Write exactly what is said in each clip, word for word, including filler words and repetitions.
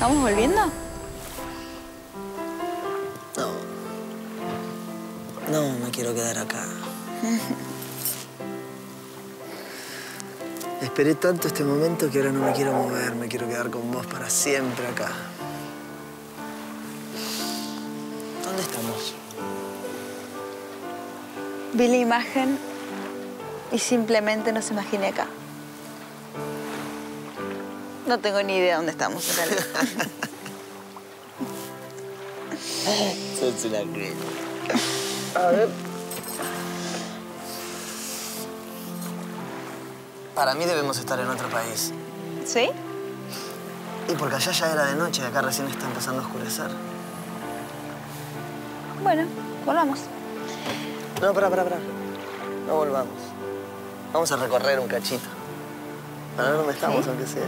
¿Estamos volviendo? No. No, me quiero quedar acá. Esperé tanto este momento que ahora no me quiero mover. Me quiero quedar con vos para siempre acá. ¿Dónde estamos? Vi la imagen y simplemente nos imaginé acá. No tengo ni idea dónde estamos en realidad. Sos una cruel. A ver. Para mí debemos estar en otro país. ¿Sí? Y porque allá ya era de noche y acá recién está empezando a oscurecer. Bueno, volvamos. No, pará, pará, pará. No volvamos. Vamos a recorrer un cachito. A ver dónde estamos, ¿sí? Aunque sea.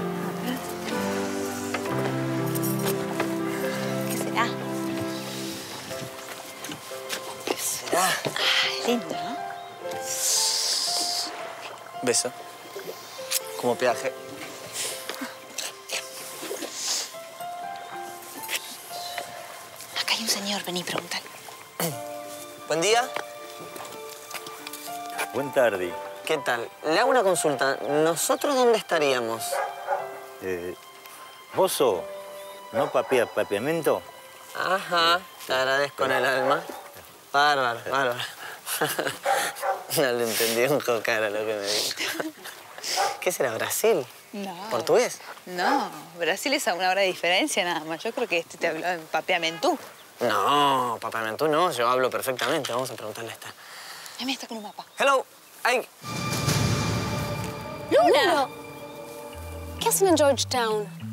¿Qué será? ¿Qué será? Ay, lindo, ¿no? Beso. Como peaje. Acá hay un señor, vení, pregúntale. Buen día. Buen tarde. ¿Qué tal? Le hago una consulta. ¿Nosotros dónde estaríamos? Eh, ¿Vos sos no papea, papiamento? Ajá. Te agradezco en el alma. Bárbaro, bárbaro. No le entendí un cocar a lo que me dijo. ¿Qué será, Brasil? No. ¿Portugués? No, Brasil es a una hora de diferencia nada más. Yo creo que este te habló en papiamentú. No, papiamentú no. Yo hablo perfectamente. Vamos a preguntarle a esta. Ahí me está con un mapa. Hello. Ay. Luna! ¿Qué hacen en Georgetown?